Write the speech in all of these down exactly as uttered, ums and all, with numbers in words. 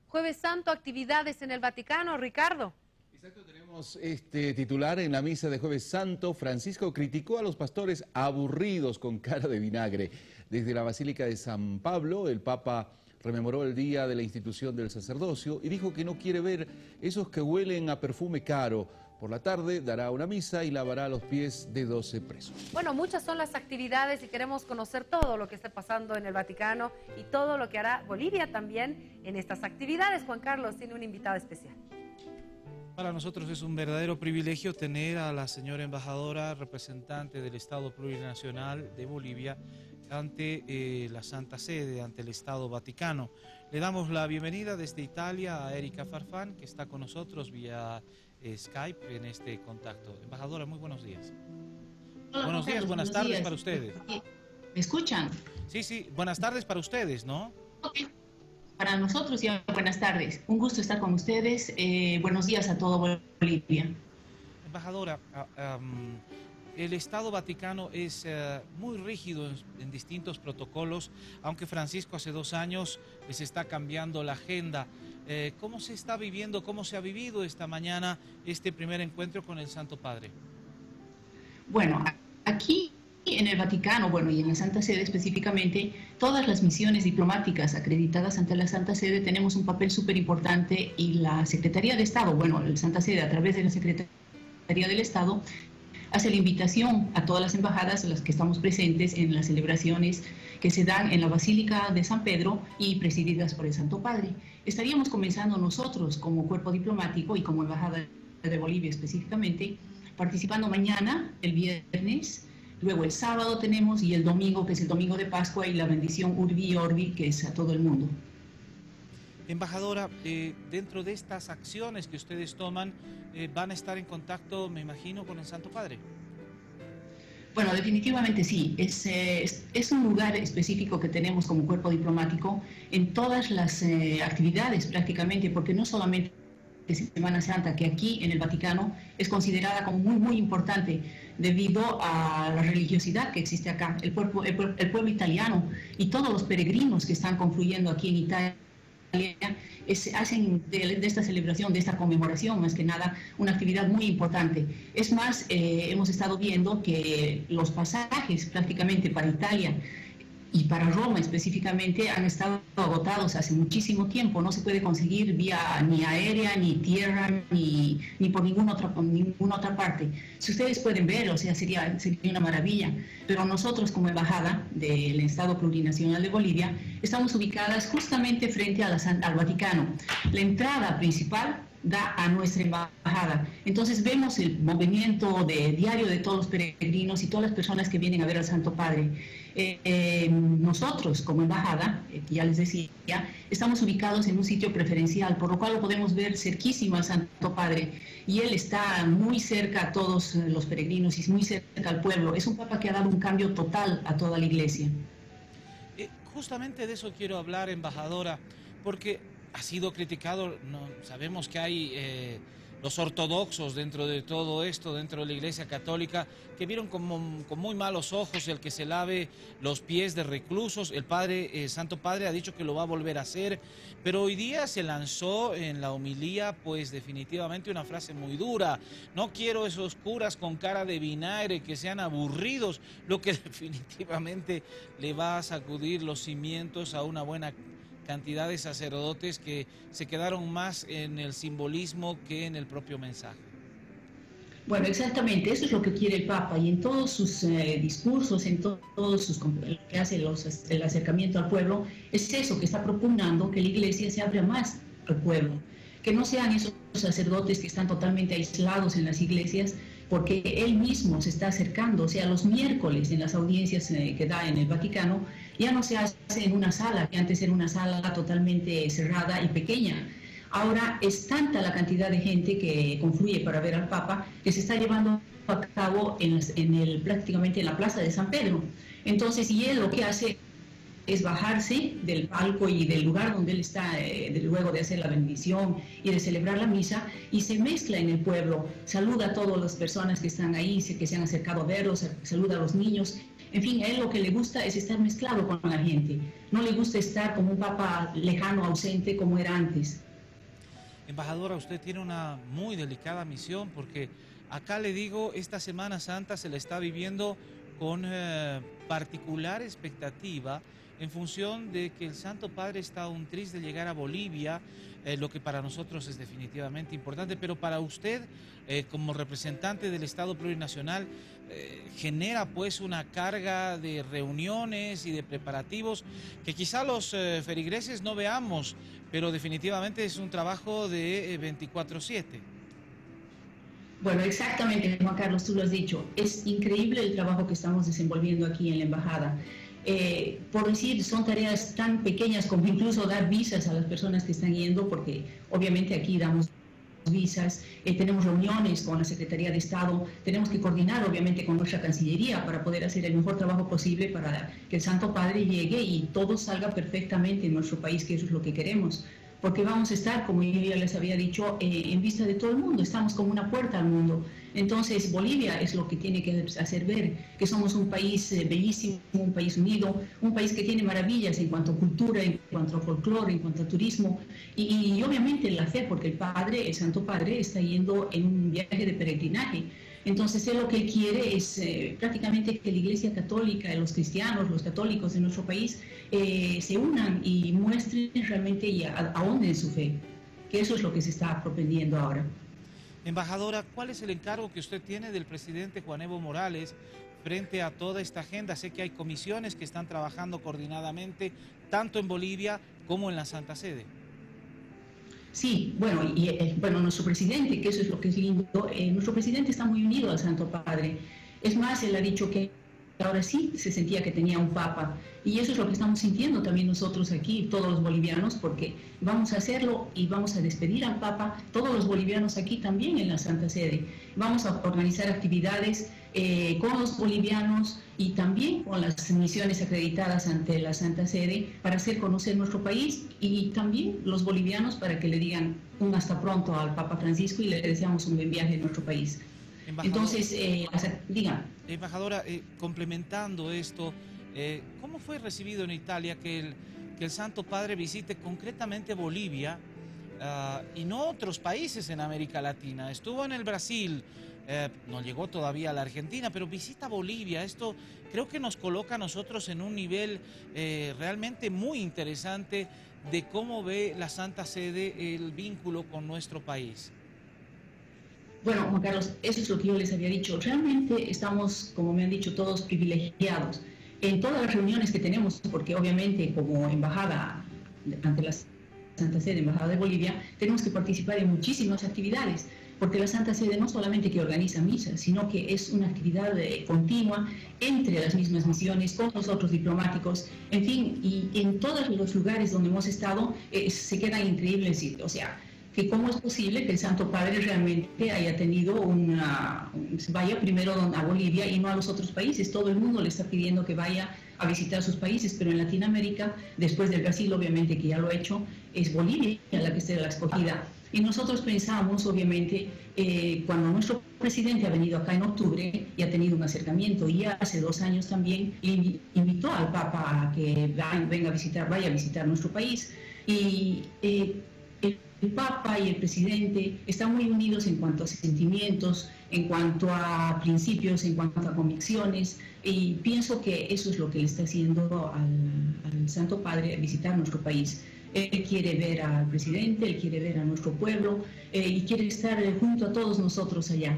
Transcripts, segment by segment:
Jueves Santo, actividades en el Vaticano, Ricardo. Exacto, tenemos este titular en la misa de Jueves Santo. Francisco criticó a los pastores aburridos con cara de vinagre. Desde la Basílica de San Pablo, el Papa rememoró el día de la institución del sacerdocio y dijo que no quiere ver esos que huelen a perfume caro. Por la tarde dará una misa y lavará los pies de doce presos. Bueno, muchas son las actividades y queremos conocer todo lo que está pasando en el Vaticano y todo lo que hará Bolivia también en estas actividades. Juan Carlos tiene una invitada especial. Para nosotros es un verdadero privilegio tener a la señora embajadora, representante del Estado Plurinacional de Bolivia ante eh, la Santa Sede, ante el Estado Vaticano. Le damos la bienvenida desde Italia a Erika Farfán, que está con nosotros vía eh, Skype en este contacto. Embajadora, muy buenos días. Hola, buenos días, Carlos, buenas buenos tardes días. para ustedes. ¿Me escuchan? Sí, sí, buenas tardes para ustedes, ¿no? Okay. Para nosotros ya buenas tardes. Un gusto estar con ustedes. Eh, buenos días a todo Bolivia. Embajadora, uh, um, el Estado Vaticano es uh, muy rígido en, en distintos protocolos, aunque Francisco hace dos años les está cambiando la agenda. Eh, ¿Cómo se está viviendo, cómo se ha vivido esta mañana este primer encuentro con el Santo Padre? Bueno, aquí en el Vaticano, bueno, y en la Santa Sede específicamente, todas las misiones diplomáticas acreditadas ante la Santa Sede tenemos un papel súper importante y la Secretaría de Estado, bueno, la Santa Sede a través de la Secretaría del Estado hace la invitación a todas las embajadas a las que estamos presentes en las celebraciones que se dan en la Basílica de San Pedro y presididas por el Santo Padre. Estaríamos comenzando nosotros como cuerpo diplomático y como embajada de Bolivia específicamente, participando mañana, el viernes. Luego el sábado tenemos y el domingo, que es el domingo de Pascua, y la bendición Urbi y Orbi, que es a todo el mundo. Embajadora, eh, dentro de estas acciones que ustedes toman, eh, ¿van a estar en contacto, me imagino, con el Santo Padre? Bueno, definitivamente sí. Es, eh, es, es un lugar específico que tenemos como cuerpo diplomático en todas las eh, actividades prácticamente, porque no solamente Semana Santa, que aquí en el Vaticano es considerada como muy, muy importante debido a la religiosidad que existe acá. El pueblo, el, pueblo, el pueblo italiano y todos los peregrinos que están confluyendo aquí en Italia es, hacen de, de esta celebración, de esta conmemoración, más que nada, una actividad muy importante. Es más, eh, hemos estado viendo que los pasajes prácticamente para Italia y para Roma específicamente han estado agotados hace muchísimo tiempo. No se puede conseguir vía ni aérea, ni tierra, ni, ni por ninguna otra, por ninguna otra parte. Si ustedes pueden ver, o sea, sería, sería una maravilla. Pero nosotros como embajada del Estado Plurinacional de Bolivia estamos ubicadas justamente frente a la, al Vaticano. La entrada principal da a nuestra embajada. Entonces vemos el movimiento de, diario de todos los peregrinos y todas las personas que vienen a ver al Santo Padre. Eh, eh, nosotros como embajada, eh, ya les decía, estamos ubicados en un sitio preferencial, por lo cual lo podemos ver cerquísimo al Santo Padre, y él está muy cerca a todos los peregrinos y muy cerca al pueblo. Es un papa que ha dado un cambio total a toda la iglesia. Eh, justamente de eso quiero hablar, embajadora, porque ha sido criticado, no, sabemos que hay eh, los ortodoxos dentro de todo esto, dentro de la Iglesia Católica, que vieron como, con muy malos ojos el que se lave los pies de reclusos. El Padre, eh, Santo Padre ha dicho que lo va a volver a hacer, pero hoy día se lanzó en la homilía, pues definitivamente una frase muy dura: no quiero esos curas con cara de vinagre que sean aburridos, lo que definitivamente le va a sacudir los cimientos a una buena cantidad de sacerdotes que se quedaron más en el simbolismo que en el propio mensaje. Bueno, exactamente, eso es lo que quiere el Papa, y en todos sus eh, discursos, en to todos sus que hace los, el acercamiento al pueblo, es eso que está propugnando, que la iglesia se abra más al pueblo, que no sean esos sacerdotes que están totalmente aislados en las iglesias, porque él mismo se está acercando. O sea, los miércoles en las audiencias eh, que da en el Vaticano, ya no se hace en una sala, que antes era una sala totalmente cerrada y pequeña. Ahora es tanta la cantidad de gente que confluye para ver al Papa, que se está llevando a cabo en, en el, prácticamente en la plaza de San Pedro. Entonces, y él lo que hace es bajarse del palco y del lugar donde él está, eh, de, luego de hacer la bendición y de celebrar la misa, y se mezcla en el pueblo, saluda a todas las personas que están ahí, que se han acercado a verlos, saluda a los niños. En fin, a él lo que le gusta es estar mezclado con la gente. No le gusta estar como un papa lejano, ausente, como era antes. Embajadora, usted tiene una muy delicada misión, porque acá le digo, esta Semana Santa se la está viviendo con eh, particular expectativa en función de que el Santo Padre está a un tris de llegar a Bolivia, eh, lo que para nosotros es definitivamente importante, pero para usted, eh, como representante del Estado plurinacional, eh, genera pues una carga de reuniones y de preparativos que quizá los eh, feligreses no veamos, pero definitivamente es un trabajo de eh, veinticuatro siete. Bueno, exactamente, Juan Carlos, tú lo has dicho. Es increíble el trabajo que estamos desenvolviendo aquí en la embajada. Eh, por decir, son tareas tan pequeñas como incluso dar visas a las personas que están yendo, porque obviamente aquí damos visas, eh, tenemos reuniones con la Secretaría de Estado, tenemos que coordinar obviamente con nuestra Cancillería para poder hacer el mejor trabajo posible para que el Santo Padre llegue y todo salga perfectamente en nuestro país, que eso es lo que queremos. Porque vamos a estar, como yo ya les había dicho, eh, en vista de todo el mundo, estamos como una puerta al mundo. Entonces Bolivia es lo que tiene que hacer ver que somos un país eh, bellísimo, un país unido, un país que tiene maravillas en cuanto a cultura, en cuanto a folclore, en cuanto a turismo y, y obviamente la fe, porque el Padre, el Santo Padre, está yendo en un viaje de peregrinaje. Entonces él lo que quiere es eh, prácticamente que la Iglesia Católica, los cristianos, los católicos de nuestro país eh, se unan y muestren realmente y ahonden su fe, que eso es lo que se está propendiendo ahora. Embajadora, ¿cuál es el encargo que usted tiene del presidente Juan Evo Morales frente a toda esta agenda? Sé que hay comisiones que están trabajando coordinadamente tanto en Bolivia como en la Santa Sede. Sí, bueno, y eh, bueno, nuestro presidente, que eso es lo que es lindo, eh, nuestro presidente está muy unido al Santo Padre. Es más, él ha dicho que ahora sí se sentía que tenía un papa, y eso es lo que estamos sintiendo también nosotros aquí, todos los bolivianos, porque vamos a hacerlo y vamos a despedir al papa, todos los bolivianos aquí también en la Santa Sede. Vamos a organizar actividades eh, con los bolivianos y también con las misiones acreditadas ante la Santa Sede para hacer conocer nuestro país, y también los bolivianos para que le digan un hasta pronto al Papa Francisco y le deseamos un buen viaje en nuestro país. Entonces, eh, digan. Embajadora, eh, complementando esto, eh, ¿cómo fue recibido en Italia que el, que el Santo Padre visite concretamente Bolivia uh, y no otros países en América Latina? Estuvo en el Brasil, eh, no llegó todavía a la Argentina, pero visita Bolivia. Esto creo que nos coloca a nosotros en un nivel eh, realmente muy interesante de cómo ve la Santa Sede el vínculo con nuestro país. Bueno, Juan Carlos, eso es lo que yo les había dicho. Realmente estamos, como me han dicho todos, privilegiados en todas las reuniones que tenemos, porque obviamente como embajada ante la Santa Sede, Embajada de Bolivia, tenemos que participar en muchísimas actividades, porque la Santa Sede no solamente que organiza misas, sino que es una actividad eh, continua entre las mismas misiones, con los otros diplomáticos, en fin, y en todos los lugares donde hemos estado eh, se quedan increíbles, o sea, que cómo es posible que el Santo Padre realmente haya tenido una, vaya primero a Bolivia y no a los otros países. Todo el mundo le está pidiendo que vaya a visitar sus países, pero en Latinoamérica, después del Brasil, obviamente que ya lo ha hecho, es Bolivia la que será la escogida. Y nosotros pensamos, obviamente, eh, cuando nuestro presidente ha venido acá en octubre y ha tenido un acercamiento, y hace dos años también invitó al Papa a que venga a visitar, vaya a visitar nuestro país. Y eh, el Papa y el presidente están muy unidos en cuanto a sentimientos, en cuanto a principios, en cuanto a convicciones, y pienso que eso es lo que le está haciendo al, al Santo Padre visitar nuestro país. Él quiere ver al presidente, él quiere ver a nuestro pueblo eh, y quiere estar junto a todos nosotros allá.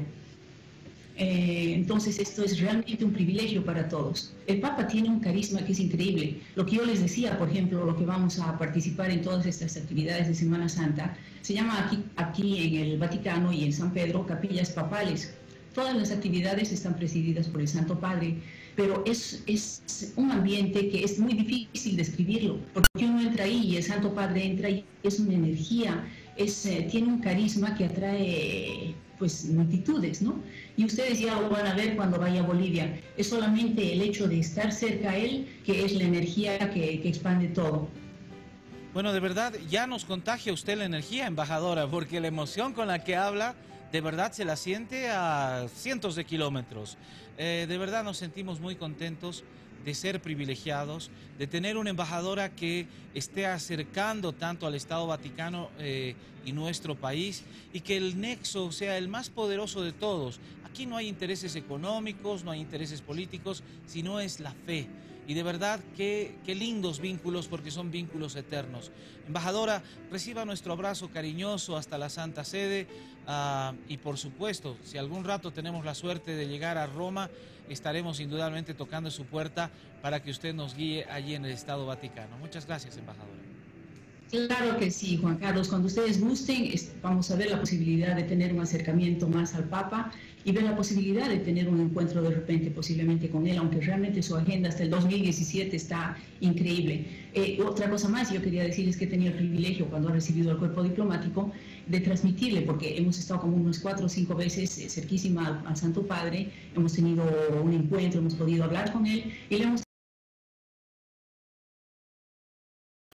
Eh, entonces esto es realmente un privilegio para todos. El Papa tiene un carisma que es increíble. Lo que yo les decía, por ejemplo, lo que vamos a participar en todas estas actividades de Semana Santa, se llama aquí, aquí en el Vaticano y en San Pedro, capillas papales. Todas las actividades están presididas por el Santo Padre, pero es, es un ambiente que es muy difícil describirlo, porque uno entra ahí y el Santo Padre entra y es una energía es, eh, tiene un carisma que atrae pues multitudes, ¿no? Y ustedes ya lo van a ver cuando vaya a Bolivia. Es solamente el hecho de estar cerca a él que es la energía que, que expande todo. Bueno, de verdad, ya nos contagia usted la energía, embajadora, porque la emoción con la que habla, de verdad se la siente a cientos de kilómetros. Eh, de verdad nos sentimos muy contentos de ser privilegiados, de tener una embajadora que esté acercando tanto al Estado Vaticano eh, y nuestro país, y que el nexo sea el más poderoso de todos. Aquí no hay intereses económicos, no hay intereses políticos, sino es la fe. Y de verdad, qué, qué lindos vínculos, porque son vínculos eternos. Embajadora, reciba nuestro abrazo cariñoso hasta la Santa Sede, uh, y por supuesto, si algún rato tenemos la suerte de llegar a Roma, estaremos indudablemente tocando su puerta para que usted nos guíe allí en el Estado Vaticano. Muchas gracias, embajadora. Claro que sí, Juan Carlos. Cuando ustedes gusten, vamos a ver la posibilidad de tener un acercamiento más al Papa y ver la posibilidad de tener un encuentro de repente posiblemente con él, aunque realmente su agenda hasta el dos mil diecisiete está increíble. Eh, otra cosa más, yo quería decirles que he tenido el privilegio cuando ha recibido el cuerpo diplomático de transmitirle, porque hemos estado como unos cuatro o cinco veces eh, cerquísima al, al Santo Padre, hemos tenido un encuentro, hemos podido hablar con él y le hemos